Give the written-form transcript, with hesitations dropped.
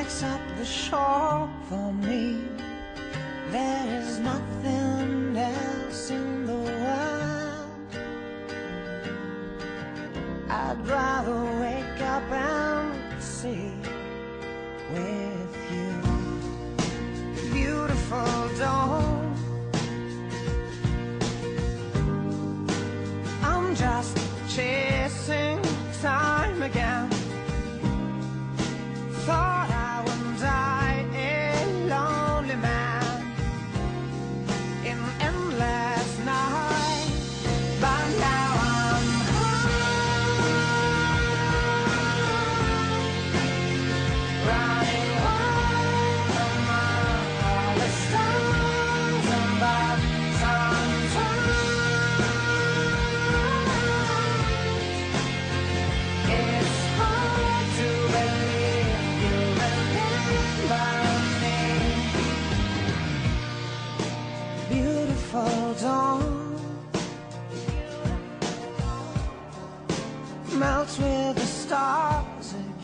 lights up the shore for me. There is nothing else in the world. I'd rather wake up and see with you. Beautiful dawn, I'm just chasing time again. Thought I would die a lonely man in endless night, but now I'm high, running wild among all the stars above. Sometimes it's hard to believe you remember me. Beautiful dawn melts with the stars again.